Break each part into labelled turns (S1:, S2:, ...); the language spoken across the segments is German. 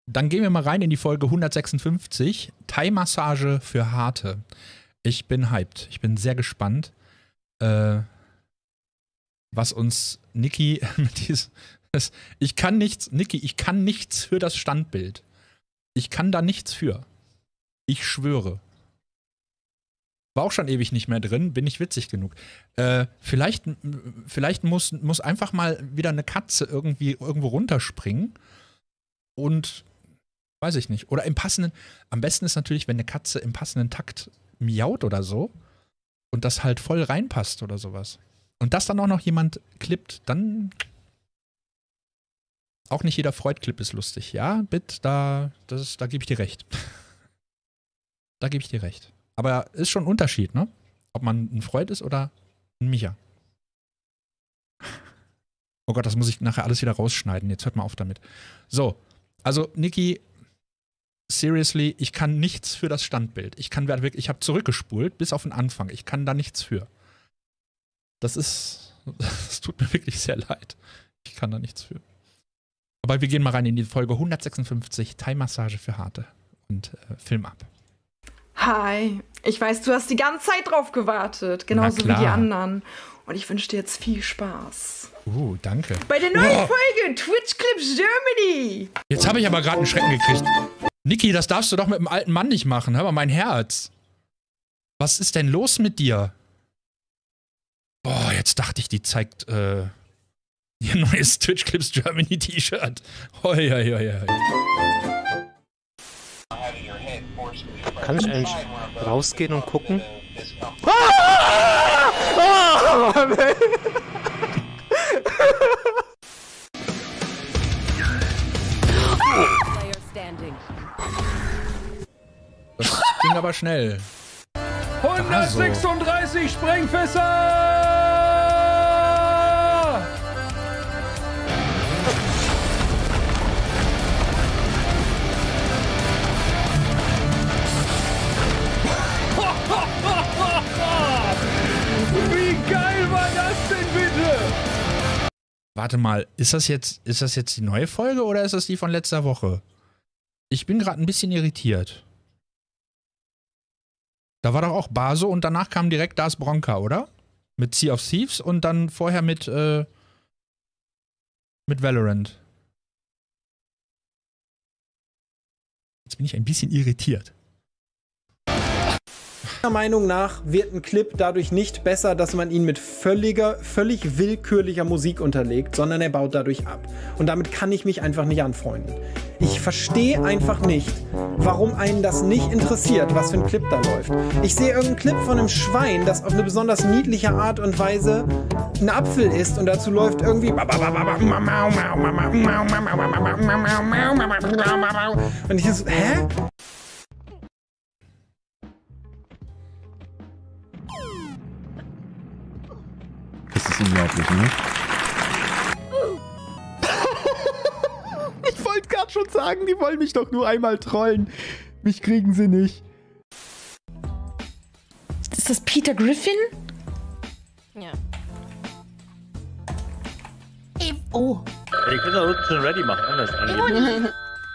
S1: Dann gehen wir mal rein in die Folge 156. Thai-Massage für Harte. Ich bin hyped. Ich bin sehr gespannt, was uns Niki mit diesem. Ich kann nichts für das Standbild. Ich kann da nichts für. Ich schwöre. War auch schon ewig nicht mehr drin, bin ich witzig genug. Vielleicht muss einfach mal wieder eine Katze irgendwo runterspringen und weiß ich nicht. Oder am besten ist natürlich, wenn eine Katze im passenden Takt miaut oder so und das halt voll reinpasst oder sowas. Und das dann auch noch jemand klippt, dann auch nicht jeder Freud-Clip ist lustig. Ja, da gebe ich dir recht. Da gebe ich dir recht. Aber ist schon ein Unterschied, ne? Ob man ein Freud ist oder ein Micha. Oh Gott, das muss ich nachher alles wieder rausschneiden. Jetzt hört mal auf damit. So, also Niki, seriously, ich kann nichts für das Standbild. Ich habe zurückgespult bis auf den Anfang. Ich kann da nichts für. Das tut mir wirklich sehr leid. Ich kann da nichts für. Aber wir gehen mal rein in die Folge 156, Thai-Massage für Harte. Und Film ab.
S2: Hi, ich weiß, du hast die ganze Zeit drauf gewartet, genauso wie die anderen. Und ich wünsche dir jetzt viel Spaß.
S1: Danke.
S2: Bei der neuen Folge Twitch Clips Germany.
S1: Jetzt habe ich aber gerade einen Schrecken gekriegt. Niki, das darfst du doch mit dem alten Mann nicht machen. Hör mal, mein Herz. Was ist denn los mit dir? Boah, jetzt dachte ich, die zeigt ihr neues Twitch Clips Germany T-Shirt. Hoi, hoi, hoi, hoi.
S3: Kann ich eigentlich rausgehen und gucken?
S1: Das ging aber schnell.
S4: 136 Sprengfässer! Wie geil war das denn bitte?
S1: Warte mal, ist das jetzt die neue Folge oder ist das die von letzter Woche? Ich bin gerade ein bisschen irritiert. Da war doch auch Baso und danach kam direkt Das Bronca, oder? Mit Sea of Thieves und dann vorher mit Valorant. Jetzt bin ich ein bisschen irritiert.
S5: Meiner Meinung nach wird ein Clip dadurch nicht besser, dass man ihn mit völlig willkürlicher Musik unterlegt, sondern er baut dadurch ab. Und damit kann ich mich einfach nicht anfreunden. Ich verstehe einfach nicht, warum einen das nicht interessiert, was für ein Clip da läuft. Ich sehe irgendeinen Clip von einem Schwein, das auf eine besonders niedliche Art und Weise ein Apfel isst und dazu läuft irgendwie und ich so, hä?
S6: Das ist unglaublich, ne?
S7: Ich wollte gerade schon sagen, die wollen mich doch nur einmal trollen. Mich kriegen sie nicht.
S2: Ist das Peter Griffin?
S8: Ja.
S2: Oh.
S3: Ich kann da unten schon ready machen, anders angeben.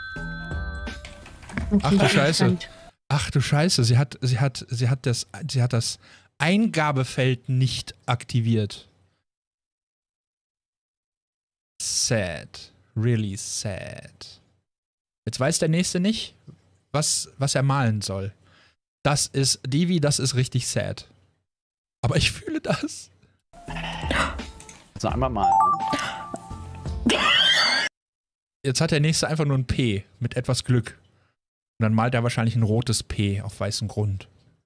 S1: Ach du Scheiße. Ach du Scheiße, sie hat das Eingabefeld nicht aktiviert. Sad. Really sad. Jetzt weiß der Nächste nicht, was er malen soll. Das ist, Divi, das ist richtig sad. Aber ich fühle das.
S6: Also einmal mal. Ne?
S1: Jetzt hat der Nächste einfach nur ein P mit etwas Glück. Und dann malt er wahrscheinlich ein rotes P auf weißem Grund.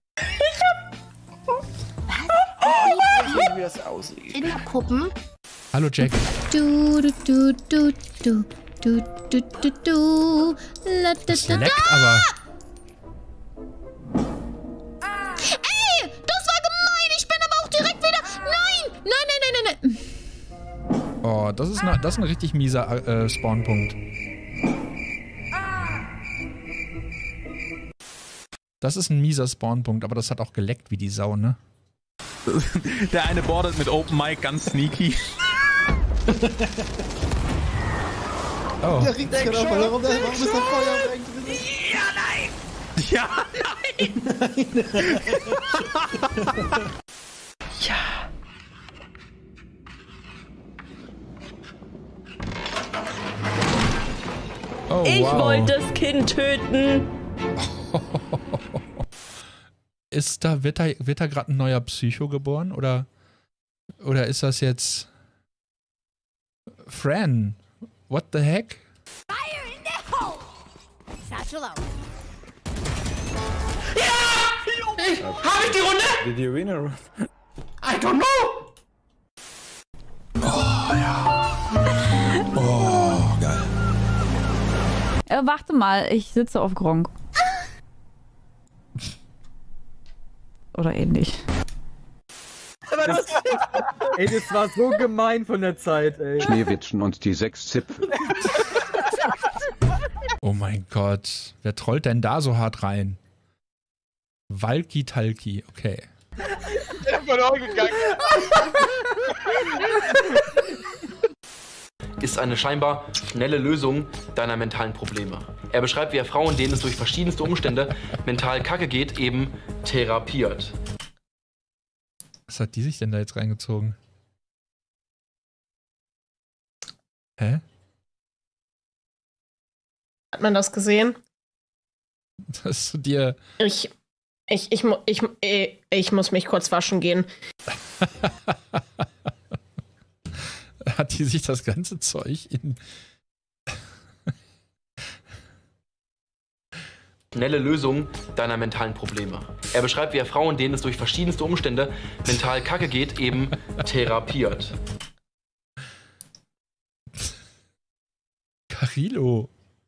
S8: Wie das aussieht. Kinderpuppen.
S1: Hallo Jack. Das leckt aber.
S8: Ey, das war gemein. Ich bin aber auch direkt wieder. Nein.
S1: Oh, das ist ein richtig mieser Spawnpunkt. Das ist ein mieser Spawnpunkt, aber das hat auch geleckt wie die Sau, ne?
S6: Der eine bordet mit Open Mic ganz sneaky.
S1: Oh.
S5: Der regt sich gerade auf, warum ist das Feuer drin?
S6: Ja, nein!
S2: Ja.
S1: Oh,
S9: Ich
S1: wow.
S9: wollte das Kind töten.
S1: Wird da gerade ein neuer Psycho geboren? Oder ist das jetzt Fran? What the heck?
S8: Fire in the hole! Satchel out.
S4: Habe ich die Runde?
S6: Did you win or?
S4: I don't know.
S1: Oh, geil.
S10: Warte mal, ich sitze auf Gronk. Oder ähnlich.
S7: Ey, das war so gemein von der Zeit, ey.
S11: Schneewittchen und die 6 Zipfel.
S1: Oh mein Gott. Wer trollt denn da so hart rein? Walki-Talki, okay.
S12: Ist eine scheinbar schnelle Lösung deiner mentalen Probleme. Er beschreibt, wie er Frauen, denen es durch verschiedenste Umstände mental kacke geht, eben therapiert.
S1: Was hat die sich denn da jetzt reingezogen? Hä?
S9: Hat man das gesehen?
S1: Dass du dir...
S9: Ich muss mich kurz waschen gehen.
S1: Hat die sich das ganze Zeug in...
S12: Schnelle Lösung deiner mentalen Probleme. Er beschreibt, wie er Frauen, denen es durch verschiedenste Umstände mental kacke geht, eben therapiert.
S1: Carilo.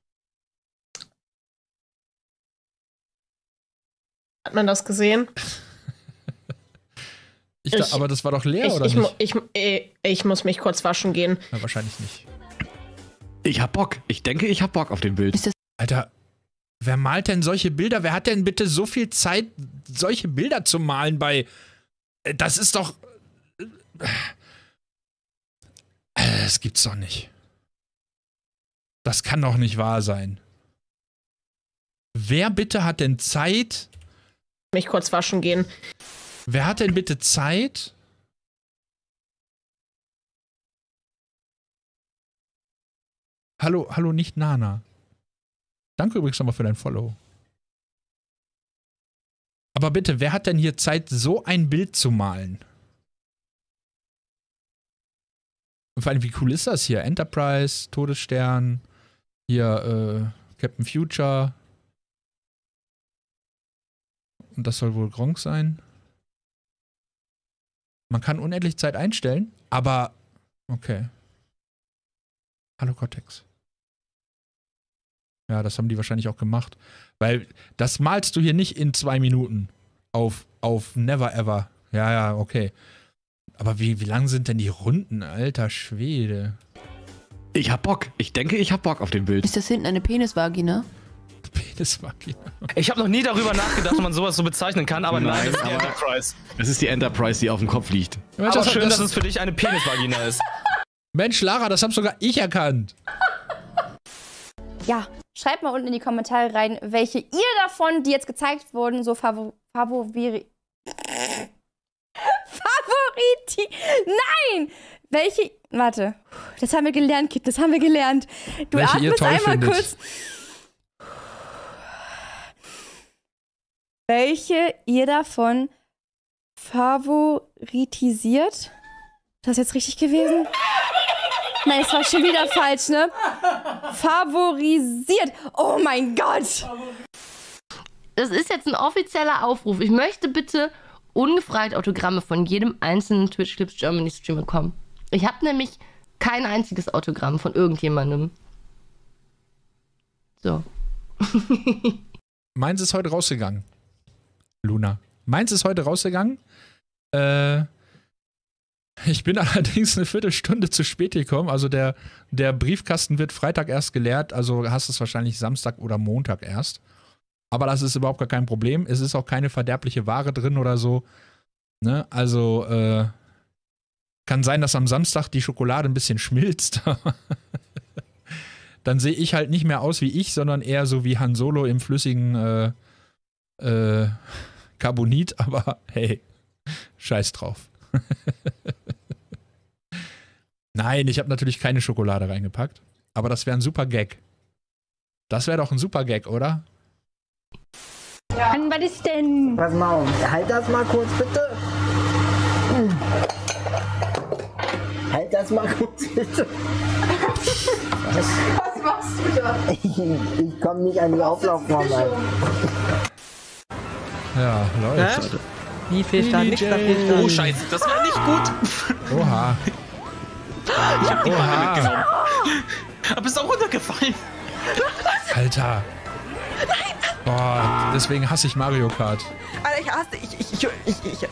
S9: Hat man das gesehen?
S1: Aber das war doch leer, oder nicht?
S9: Ich muss mich kurz waschen gehen.
S1: Ja, wahrscheinlich nicht.
S6: Ich hab Bock. Ich denke, ich hab Bock auf den Bild.
S1: Alter, wer malt denn solche Bilder? Wer hat denn bitte so viel Zeit, solche Bilder zu malen bei... Das ist doch... Das gibt's doch nicht. Das kann doch nicht wahr sein. Wer bitte hat denn Zeit...
S9: Mich kurz waschen gehen.
S1: Wer hat denn bitte Zeit? Hallo, nicht Nana. Danke übrigens nochmal für dein Follow. Aber bitte, wer hat denn hier Zeit, so ein Bild zu malen? Und vor allem, wie cool ist das hier? Enterprise, Todesstern, hier Captain Future. Und das soll wohl Gronk sein. Man kann unendlich Zeit einstellen, aber okay. Hallo Cortex. Ja, das haben die wahrscheinlich auch gemacht. Weil das malst du hier nicht in 2 Minuten auf Never Ever. Ja, okay. Aber wie lang sind denn die Runden, alter Schwede?
S6: Ich hab Bock. Ich denke, ich hab Bock auf den Bild.
S10: Ist das hinten eine Penisvagina?
S1: Penisvagina.
S12: Ich habe noch nie darüber nachgedacht, ob man sowas so bezeichnen kann, aber nein, das ist die
S6: aber-
S12: Enterprise.
S6: Es ist die Enterprise, die auf dem Kopf liegt.
S1: Mensch,
S12: Aber schön, dass es für dich eine Penisvagina ist.
S1: Mensch, Lara, das hab sogar ich erkannt.
S8: Ja, schreibt mal unten in die Kommentare rein, welche ihr davon, die jetzt gezeigt wurden, so favoriti... Nein! Welche... Warte. Das haben wir gelernt, Kid, das haben wir gelernt. Du
S1: Welche ihr
S8: atmest
S1: toll
S8: einmal
S1: findet.
S8: kurz... Welche ihr davon favoritisiert? Ist das jetzt richtig gewesen? Nein, es war schon wieder falsch, ne? Favorisiert. Oh mein Gott.
S9: Das ist jetzt ein offizieller Aufruf. Ich möchte bitte ungefragt Autogramme von jedem einzelnen Twitch Clips Germany Stream bekommen. Ich habe nämlich kein einziges Autogramm von irgendjemandem. So.
S1: Meins ist heute rausgegangen. Luna. Meins ist heute rausgegangen. Ich bin allerdings eine Viertelstunde zu spät gekommen. Also der Briefkasten wird Freitag erst geleert. Also hast du es wahrscheinlich Samstag oder Montag erst. Aber das ist überhaupt gar kein Problem. Es ist auch keine verderbliche Ware drin oder so. Ne? Also kann sein, dass am Samstag die Schokolade ein bisschen schmilzt. dann sehe ich halt nicht mehr aus wie ich, sondern eher so wie Han Solo im flüssigen Carbonit, aber hey, scheiß drauf. Nein, ich habe natürlich keine Schokolade reingepackt, aber das wäre ein super Gag. Das wäre doch ein super Gag, oder?
S8: Ja. Was ist denn?
S13: Pass mal auf, halt das mal kurz bitte. Halt das mal kurz bitte.
S2: Was machst du da?
S13: Ich komme nicht an die Auflaufform rein.
S1: Ja, läuft.
S10: Wie viel stand? Nix da viel stand.
S12: Oh, scheiße, das war nicht gut.
S1: Oha.
S12: Ich hab die Bälle mitgenommen. Aber ist auch runtergefallen.
S1: Alter. Boah, deswegen hasse ich Mario Kart.
S10: Alter, ich hasse,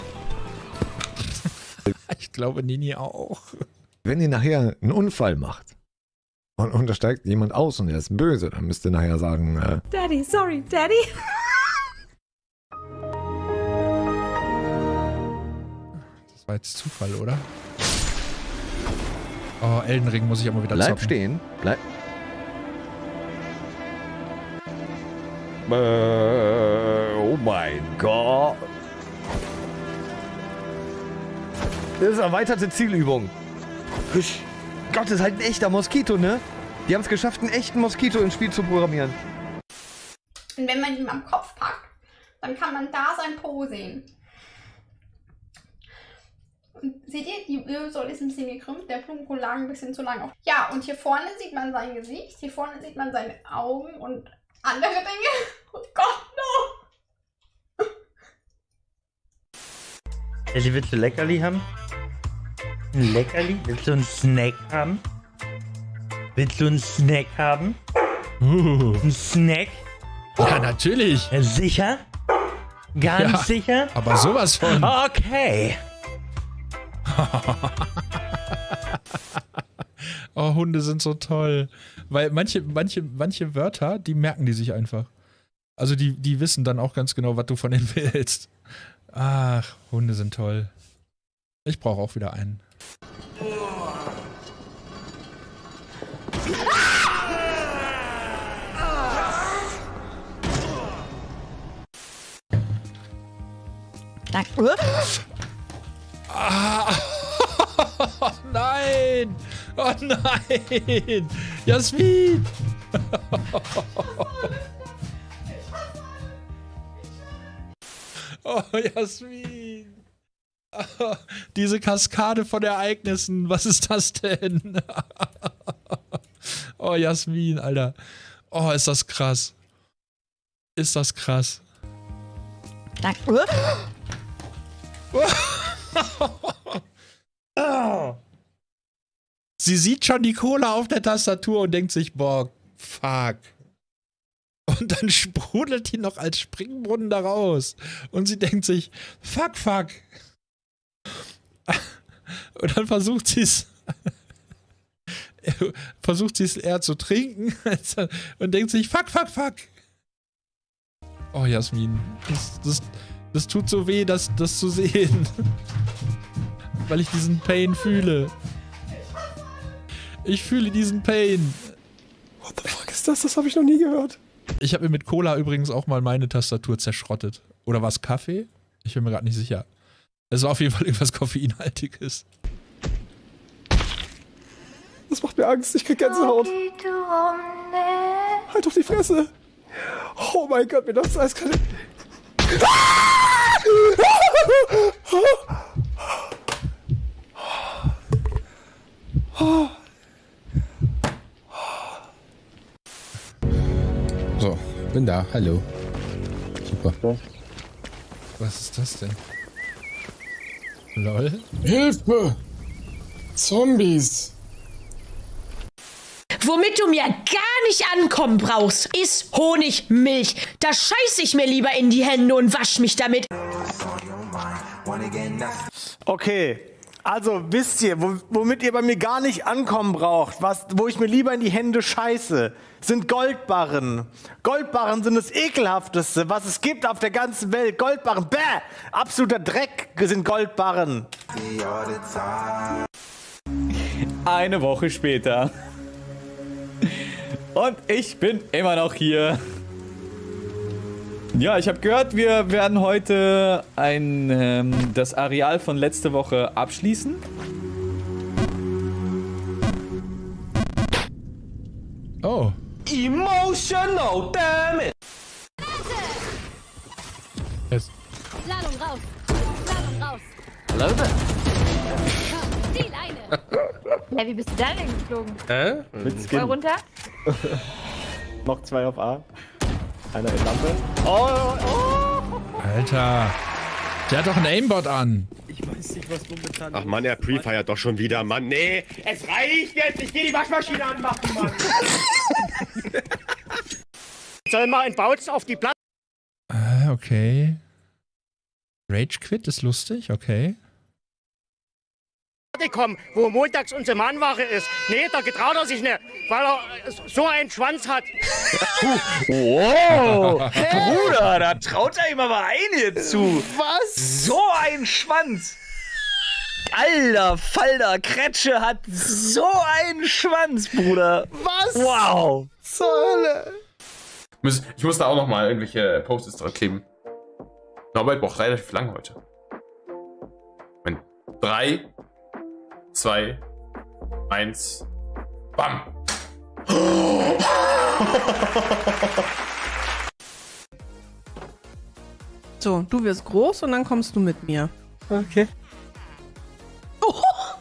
S1: Ich glaube, Nini auch.
S14: Wenn ihr nachher einen Unfall macht und da steigt jemand aus und er ist böse, dann müsst ihr nachher sagen,
S10: Daddy, sorry, Daddy.
S1: Das war jetzt Zufall, oder? Oh, Elden Ring muss ich aber wieder
S14: bleib
S1: zocken.
S14: stehen, bleib. Oh mein Gott. Das ist erweiterte Zielübung. Gott, das ist halt ein echter Moskito, ne? Die haben es geschafft, einen echten Moskito ins Spiel zu programmieren.
S2: Und wenn man ihn am Kopf packt, dann kann man da sein Po sehen. Und seht ihr, die Wirbelsäule ist ein bisschen gekrümmt, der Blumenkohl lag ein bisschen zu lang auf. Ja, und hier vorne sieht man sein Gesicht, hier vorne sieht man seine Augen und andere Dinge. Oh Gott, no!
S15: Ellie, willst du Leckerli haben? Ein Leckerli? Willst du einen Snack haben? Willst du einen Snack haben? Ein Snack?
S1: Ja, natürlich.
S15: Sicher? Ganz sicher?
S1: Aber sowas von.
S15: Okay.
S1: Oh, Hunde sind so toll. Weil manche Wörter, die merken die sich einfach. Also die wissen dann auch ganz genau, was du von denen willst. Ach, Hunde sind toll. Ich brauche auch wieder einen.
S10: Danke.
S1: Ah. Oh nein! Oh nein! Jasmin! Oh, Jasmin! Oh, diese Kaskade von Ereignissen, was ist das denn? Oh, Jasmin, Alter. Oh, ist das krass. Ist das krass.
S10: Danke.
S1: Sie sieht schon die Cola auf der Tastatur und denkt sich, boah, fuck. Und dann sprudelt die noch als Springbrunnen da raus. Und sie denkt sich, fuck, fuck. Und dann versucht sie es eher zu trinken und denkt sich, fuck, fuck, fuck. Oh, Jasmin, das tut so weh, das zu sehen. Weil ich diesen Pain fühle. Ich fühle diesen Pain.
S5: What the fuck ist das? Das habe ich noch nie gehört.
S1: Ich habe mir mit Cola übrigens auch mal meine Tastatur zerschrottet. Oder war es Kaffee? Ich bin mir gerade nicht sicher. Es war auf jeden Fall irgendwas Koffeinhaltiges.
S5: Das macht mir Angst. Ich krieg Gänsehaut. Halt doch die Fresse. Oh mein Gott, mir das alles gerade...
S16: So, bin da. Hallo. Super.
S1: Was ist das denn? Lol.
S4: Hilfe! Zombies!
S8: Womit du mir gar nicht ankommen brauchst, ist Honigmilch. Da scheiße ich mir lieber in die Hände und wasch mich damit.
S15: Okay, also wisst ihr, womit ihr bei mir gar nicht ankommen braucht, wo ich mir lieber in die Hände scheiße, sind Goldbarren. Goldbarren sind das Ekelhafteste, was es gibt auf der ganzen Welt. Goldbarren, bäh! Absoluter Dreck sind Goldbarren.
S6: Eine Woche später.
S17: Und ich bin immer noch hier. Ja, ich habe gehört, wir werden heute das Areal von letzte Woche abschließen.
S1: Oh.
S18: Emotional, damn it!
S19: Ladung raus! Ladung raus!
S18: Hallo da.
S19: Die Leine! Ja, wie bist du da denn geflogen?
S14: Mit
S19: Voll
S14: Skin.
S19: runter?
S14: Noch 2 auf A. Einer in Lampe. Oh.
S1: Alter. Der hat doch ein Aimbot an.
S14: Ich weiß nicht, was momentan...
S20: Ach Mann, er pre-feiert doch schon wieder, Mann. Nee, es reicht jetzt. Ich geh die Waschmaschine anmachen, Mann. Soll mal ein Bautz auf die Platte...
S1: Okay. Rage Quit ist lustig, okay.
S20: kommen, wo montags unsere Mahnwache ist. Nee, da getraut er sich nicht, weil er so einen Schwanz hat.
S18: Wow, Bruder, da traut er ihm aber eine zu.
S14: Was?
S18: So ein Schwanz. Alter Falter, Kretsche hat so einen Schwanz, Bruder.
S14: Was?
S18: Wow.
S14: Zur Hölle.
S21: Ich muss da auch noch mal irgendwelche Post-its dran kleben. Norbert braucht relativ lang heute. 3, 2, 1, bam!
S22: So, du wirst groß und dann kommst du mit mir.
S14: Okay.
S22: Oh.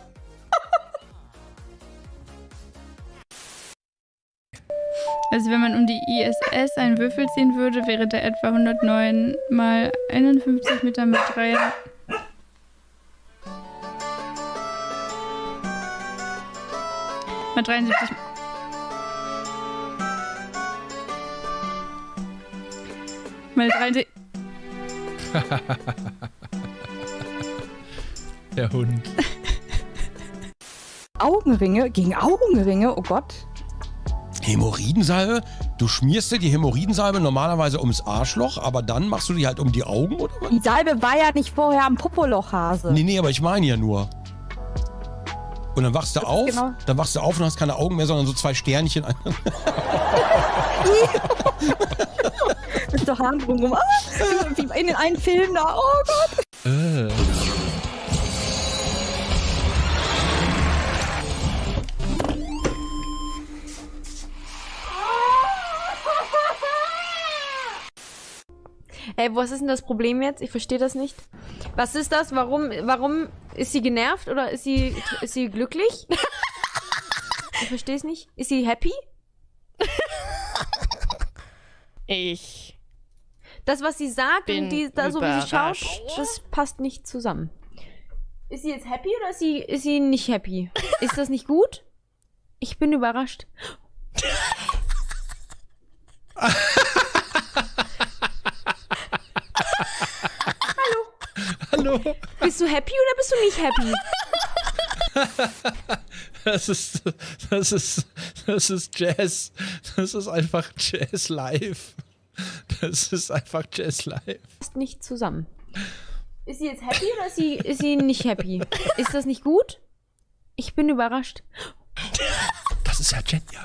S23: Also wenn man um die ISS einen Würfel ziehen würde, wäre der etwa 109 mal 51 Meter mit 3... mal 73... mal 73...
S1: Der Hund.
S10: Augenringe? Gegen Augenringe? Oh Gott.
S24: Hämorrhoidensalbe? Du schmierst dir die Hämorrhoidensalbe normalerweise ums Arschloch, aber dann machst du die halt um die Augen, oder was?
S10: Die Salbe war ja nicht vorher am Popoloch, Hase.
S24: Nee, aber ich meine ja nur. Und dann wachst du auf,
S10: genau.
S24: Dann wachst du auf und hast keine Augen mehr, sondern so 2 Sternchen.
S10: Mit so Haaren drumrum. Ah, wie in den einen Film da. Oh Gott.
S25: Ey, was ist denn das Problem jetzt? Ich verstehe das nicht. Was ist das? Warum ist sie genervt oder ist sie glücklich? Ich verstehe es nicht. Ist sie happy? Das, was sie sagt und so wie sie schaut, das passt nicht zusammen. Ist sie jetzt happy oder ist sie nicht happy? Ist das nicht gut? Ich bin überrascht.
S1: Hallo.
S25: Bist du happy oder bist du nicht happy?
S1: Das ist Jazz. Das ist einfach Jazz live. Das ist einfach Jazz live.
S25: Passt nicht zusammen. Ist sie jetzt happy oder ist sie nicht happy? Ist das nicht gut? Ich bin überrascht.
S1: Das ist ja genial.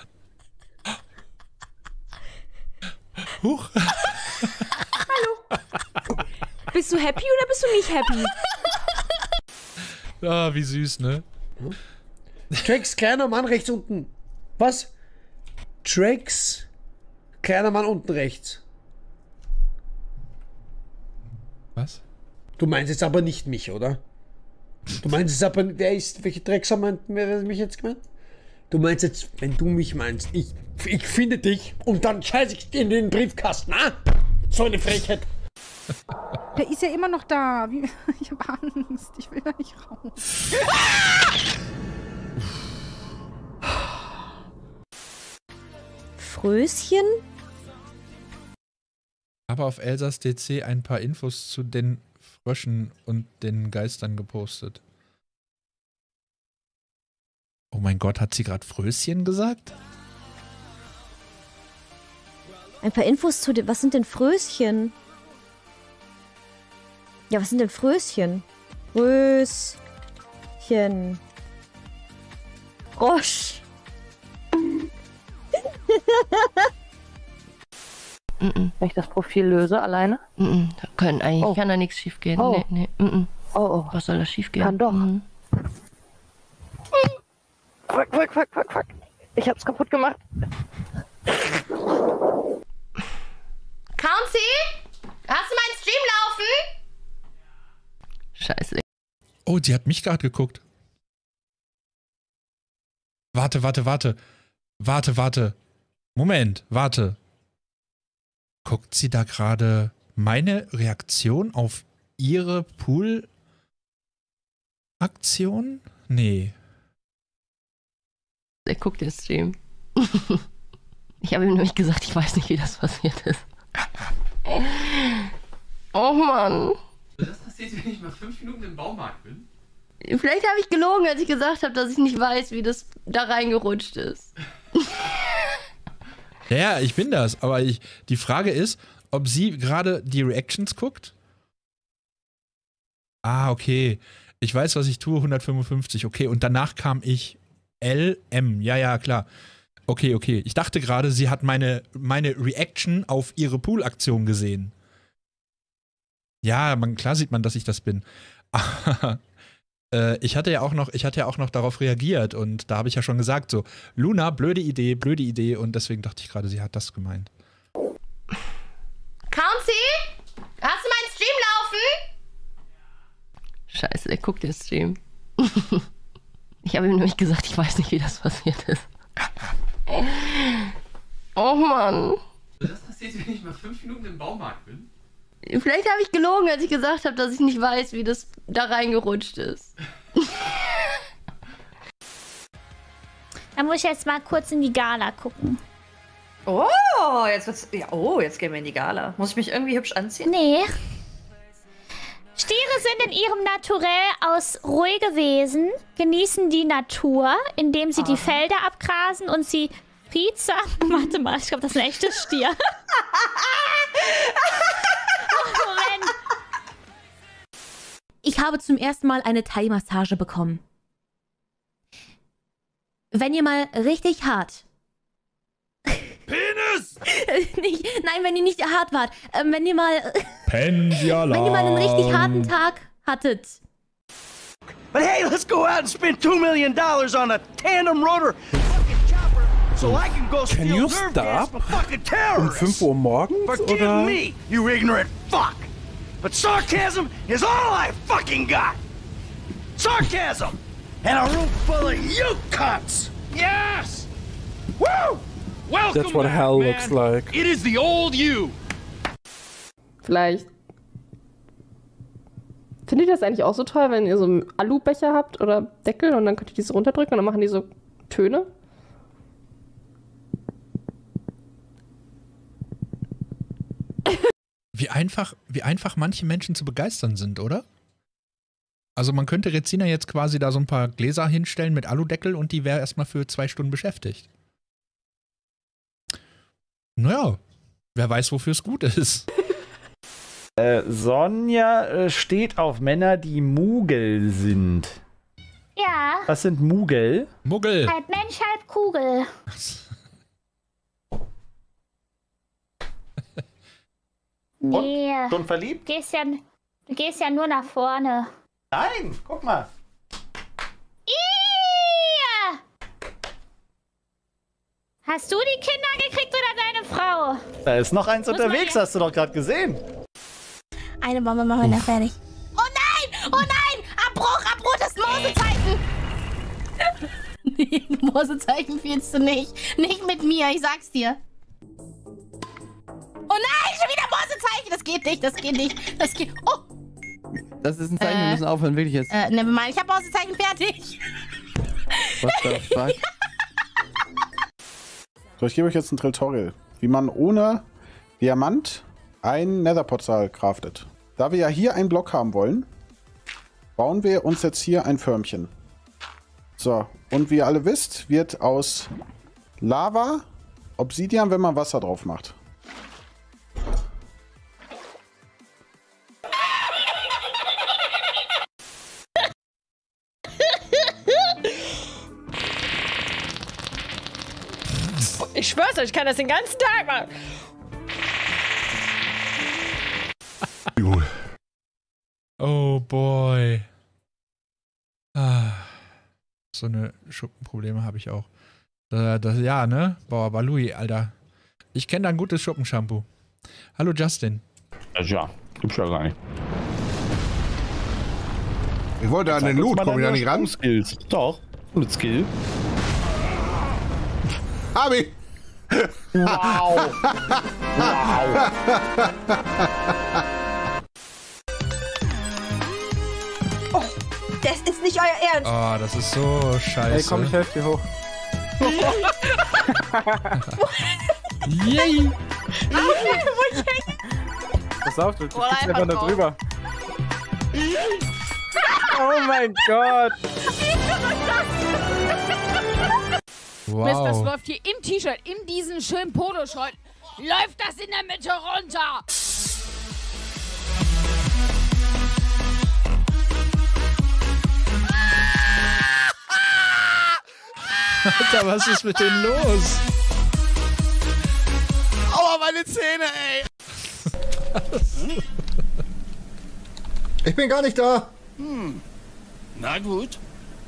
S1: Huch.
S25: Hallo. Bist du happy oder bist du nicht happy?
S1: Ah, wie süß, ne?
S26: Trax, kleiner Mann rechts unten. Was? Trax, kleiner Mann unten rechts.
S1: Was?
S26: Du meinst jetzt aber nicht mich, oder? Du meinst jetzt aber, welche Drecksau meint wer mich jetzt gemeint? Du meinst jetzt, wenn du mich meinst, ich finde dich und dann scheiße ich in den Briefkasten, ah? So eine Frechheit.
S10: Der ist ja immer noch da. Ich hab Angst. Ich will da nicht raus.
S27: Fröschen?
S1: Ich habe auf Elsas DC ein paar Infos zu den Fröschen und den Geistern gepostet. Oh mein Gott, hat sie gerade Fröschen gesagt?
S27: Ein paar Infos zu den... Was sind denn Fröschen? Ja, was sind denn Fröschen? Fröschen. Frosch.
S2: Wenn ich das Profil löse, alleine?
S3: Kann da nichts schief gehen.
S2: Oh.
S3: Nee.
S2: Oh.
S3: Was soll da schief gehen?
S2: Kann doch. Fuck. Ich hab's kaputt gemacht.
S3: County? Hast du meinen Stream laufen? Scheiße.
S1: Oh, die hat mich gerade geguckt. Warte. Moment, warte. Guckt sie da gerade meine Reaktion auf ihre Pool-Aktion? Nee.
S3: Er guckt den Stream. Ich habe ihm nämlich gesagt, ich weiß nicht, wie das passiert ist. Oh Mann.
S6: Das passiert, wenn ich mal 5 Minuten im Baumarkt bin.
S3: Vielleicht habe ich gelogen, als ich gesagt habe, dass ich nicht weiß, wie das da reingerutscht ist.
S1: Ja, ich bin das, aber die Frage ist, ob sie gerade die Reactions guckt? Ah, okay. Ich weiß, was ich tue, 155, okay. Und danach kam ich LM, ja, klar. Okay. Ich dachte gerade, sie hat meine Reaction auf ihre Pool-Aktion gesehen. Ja, klar sieht man, dass ich das bin. Ich hatte ja auch noch darauf reagiert und da habe ich ja schon gesagt, so, Luna, blöde Idee und deswegen dachte ich gerade, sie hat das gemeint.
S3: County? Hast du meinen Stream laufen? Scheiße, er guckt den Stream. Ich habe ihm nämlich gesagt, ich weiß nicht, wie das passiert ist. Oh Mann.
S6: Das passiert, wenn ich mal 5 Minuten im Baumarkt bin.
S3: Vielleicht habe ich gelogen, als ich gesagt habe, dass ich nicht weiß, wie das da reingerutscht ist.
S19: Dann muss ich jetzt mal kurz in die Gala gucken.
S2: Oh, jetzt gehen wir in die Gala. Muss ich mich irgendwie hübsch anziehen?
S19: Nee. Stiere sind in ihrem Naturell aus ruhige Wesen, genießen die Natur, indem sie die Felder abgrasen und sie friedensam... Warte mal, ich glaube, das ist ein echtes Stier. Moment.
S7: Ich habe zum ersten Mal eine Thai-Massage bekommen. Wenn ihr mal richtig hart...
S9: Penis!
S7: Nein, wenn ihr nicht hart wart. Wenn ihr mal...
S1: Pensialarm.
S7: Wenn ihr mal einen richtig harten Tag hattet.
S9: But hey, let's go out and spend $2 million on a tandem rotor fucking chopper so I can go
S11: Can
S9: steal
S11: you
S9: nerve gas
S11: stop?
S9: from fucking terrorists.
S11: 5 Uhr morgens,
S9: Forgive
S11: oder?
S9: me, you ignorant fuck. But sarcasm is all I fucking got. Sarcasm and a room full of you cunts. Yes. Woo! Welcome
S11: That's what
S9: back,
S11: hell
S9: man.
S11: looks like.
S9: It is the old you.
S22: Vielleicht. Findet ihr das eigentlich auch so toll, wenn ihr so einen Alubecher habt oder Deckel und dann könnt ihr die so runterdrücken und dann machen die so Töne?
S1: Wie einfach manche Menschen zu begeistern sind, oder? Also man könnte Rezina jetzt quasi da so ein paar Gläser hinstellen mit Aludeckel und die wäre erstmal für 2 Stunden beschäftigt. Naja, wer weiß, wofür es gut ist.
S15: Sonja steht auf Männer, die Mugel sind.
S19: Ja.
S15: Was sind Mugel?
S1: Muggel.
S19: Halb Mensch, halb Kugel. Nee.
S15: Schon verliebt?
S19: Du gehst ja nur nach vorne.
S15: Nein, guck mal.
S19: Ia! Hast du die Kinder gekriegt oder deine Frau?
S15: Da ist noch eins
S19: Muss
S15: unterwegs,
S19: man
S15: hast du doch gerade gesehen.
S19: Eine Bombe machen wir dann fertig. Oh nein! Oh nein! Abbruch! Abbruch! Das Morsezeichen! Nee, Morsezeichen fehlst du nicht. Nicht mit mir, ich sag's dir. Oh nein! Schon wieder Morsezeichen! Das geht nicht, das geht nicht. Das geht... Oh!
S17: Das ist ein Zeichen, wir müssen aufhören, wirklich jetzt.
S19: Nevermind, ich hab Morsezeichen fertig.
S17: What the fuck?
S12: So, ich gebe euch jetzt ein Tutorial, wie man ohne Diamant ein Nether-Portal craftet. Da wir ja hier einen Block haben wollen, bauen wir uns jetzt hier ein Förmchen. So, und wie ihr alle wisst, wird aus Lava Obsidian, wenn man Wasser drauf macht.
S22: Ich schwör's
S4: Wasser. Ich kann das den ganzen Tag machen.
S1: Oh boy. So eine Schuppenprobleme habe ich auch. Ja, ne? Boah, Balui, Alter. Ich kenne da ein gutes Schuppenshampoo. Hallo Justin.
S6: Ja, gibt's ja gar nicht.
S5: Ich wollte an den Loot, komme ich da nicht ran?
S6: Skills. Doch, mit Skill.
S5: Abi!
S9: Wow.
S5: Wow.
S10: Oh, das ist nicht euer Ernst.
S1: Oh, das ist so scheiße.
S15: Ey, komm, ich helfe dir hoch.
S1: Yay!
S15: Pass auf, du kriegst einfach nur drüber. Oh mein Gott!
S1: Wow.
S4: Mist, das läuft hier im T-Shirt, in diesen schönen Poloshort. Läuft das in der Mitte runter?
S1: Alter, was ist mit denen los?
S5: Aua, meine Zähne, ey! Ich bin gar nicht da.
S9: Na gut.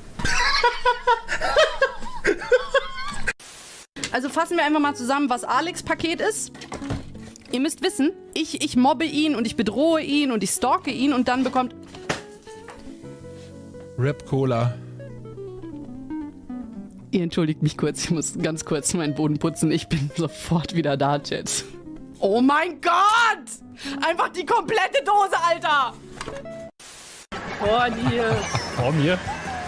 S8: Also fassen wir einfach mal zusammen, was Alex' Paket ist. Ihr müsst wissen, ich mobbe ihn und ich bedrohe ihn und ich stalke ihn und dann bekommt...
S1: Rap Cola.
S8: Ihr entschuldigt mich kurz, ich muss ganz kurz meinen Boden putzen. Ich bin sofort wieder da, Chat. Oh mein Gott! Einfach die komplette Dose, Alter! Vor dir.
S6: Vor mir?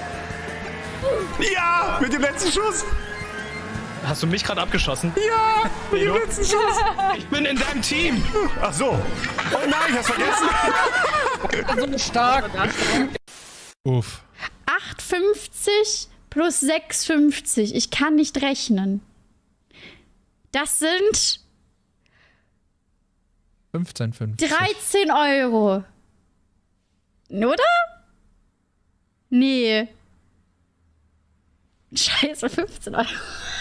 S9: Ja, mit dem letzten Schuss.
S17: Hast du mich gerade abgeschossen?
S9: Ja, mit dem letzten Schuss.
S17: Ich bin in deinem Team.
S9: Ach so. Oh nein, ich hab's vergessen.
S17: So stark.
S1: Uff.
S19: 8,50 plus 6,50. Ich kann nicht rechnen. Das sind
S1: 15,50.
S19: 13 Euro. Oder? Nee. Scheiße, 15 Euro.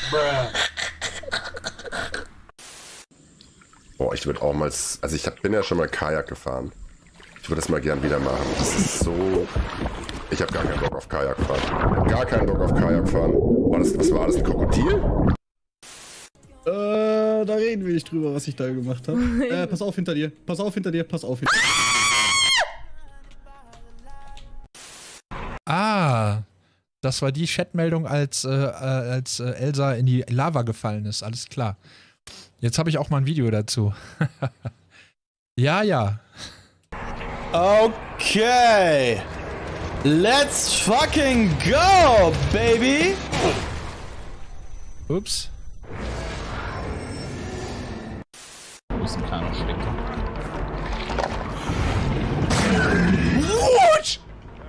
S11: Boah, ich würde auch mal, also bin ja schon mal Kajak gefahren. Ich würde das mal gern wieder machen. Das ist so, ich habe gar keinen Bock auf Kajak fahren. Ich habe gar keinen Bock auf Kajak fahren. Was war das, ein Krokodil?
S13: Da reden wir nicht drüber, was ich da gemacht habe. Pass auf hinter dir, pass auf hinter dir, pass auf hinter dir.
S1: Ah, das war die Chatmeldung, als Elsa in die Lava gefallen ist. Alles klar. Jetzt habe ich auch mal ein Video dazu. Ja, ja.
S16: Okay. Let's fucking go, baby.
S1: Ups.
S17: Das ist ein kleiner Schlenker.
S9: What?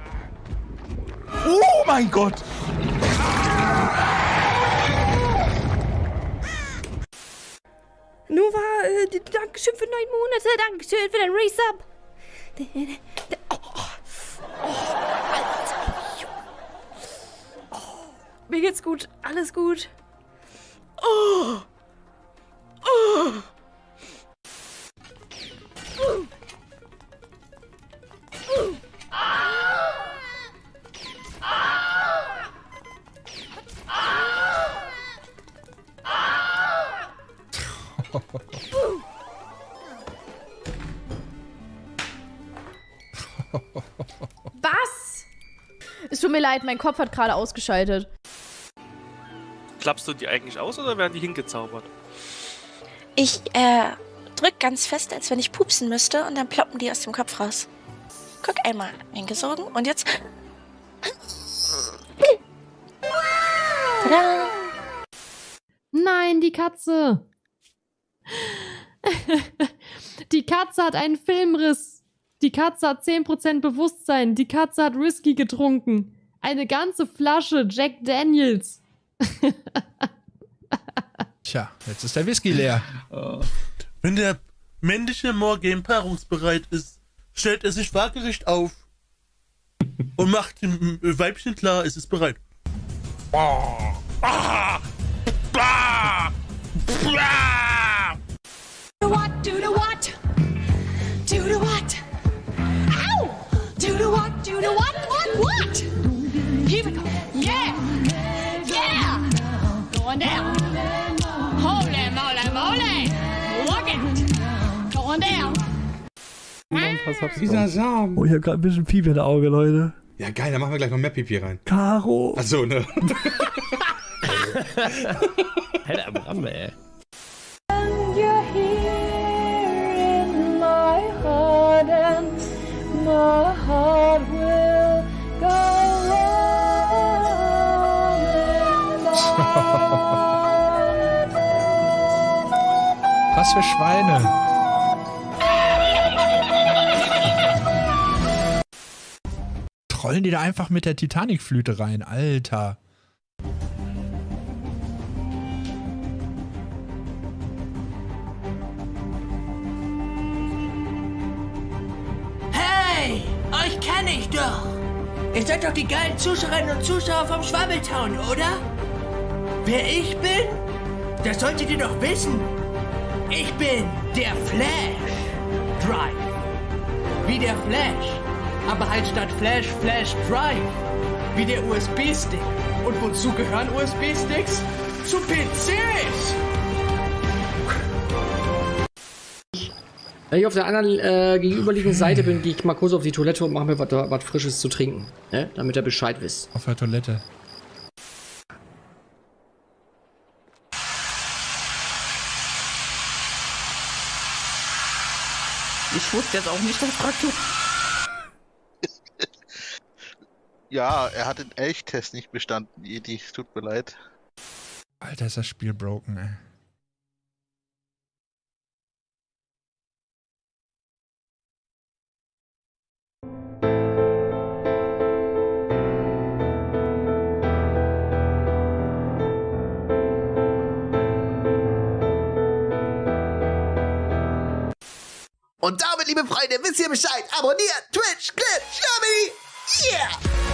S9: Oh mein Gott!
S7: Nova, Dankeschön für 9 Monate, Dankeschön für den Resub. Mir geht's gut, alles gut. Oh. Oh.
S25: Was? Es tut mir leid, mein Kopf hat gerade ausgeschaltet.
S20: Klappst du die eigentlich aus oder werden die hingezaubert?
S28: Ich drück ganz fest, als wenn ich pupsen müsste und dann ploppen die aus dem Kopf raus. Guck einmal, eingesogen und jetzt... Tada!
S22: Nein, die Katze. Die Katze hat einen Filmriss. Die Katze hat 10% Bewusstsein. Die Katze hat Whisky getrunken. Eine ganze Flasche Jack Daniels.
S1: Tja, jetzt ist der Whisky leer.
S29: Wenn der männliche Morgan paarungsbereit ist, stellt er sich waagerecht auf und macht dem Weibchen klar, es ist bereit.
S9: What? Do the what? Do the what? Ow! Do the what? Do the what? What? Here we go. Yeah! Yeah! Going down. Holy moly moly! Look it! Going down.
S2: Dieser Samen.
S3: Oh, ich hab grad ein bisschen Pipi in der Auge, Leute.
S2: Ja, geil, dann machen wir gleich noch mehr Pipi rein.
S3: Caro.
S2: Achso, ne?
S3: Alter, am Ramme, ey.
S9: You're here in my heart and my heart will go on and on.
S1: Was für Schweine. Trollen die da einfach mit der Titanic-Flöte rein, Alter.
S9: Hey, euch kenne ich doch. Ihr seid doch die geilen Zuschauerinnen und Zuschauer vom Schwabbeltown, oder? Wer ich bin? Das solltet ihr doch wissen. Ich bin der Flash Drive. Wie der Flash. Aber halt statt Flash, Flash Drive. Wie der USB-Stick. Und wozu gehören USB-Sticks? Zu PCs!
S14: Wenn ich auf der anderen gegenüberliegenden Seite bin, gehe ich mal kurz auf die Toilette und mache mir was Frisches zu trinken. Ne? Damit ihr Bescheid wisst.
S1: Auf der Toilette.
S8: Ich wusste jetzt auch nicht, dass Fraktur.
S18: Ja, er hat den Elchtest nicht bestanden, Edi. Es tut mir leid.
S1: Alter, ist das Spiel broken, ey.
S9: Und damit, liebe Freunde, wisst ihr Bescheid. Abonniert Twitch, Clip, Germany. Yeah!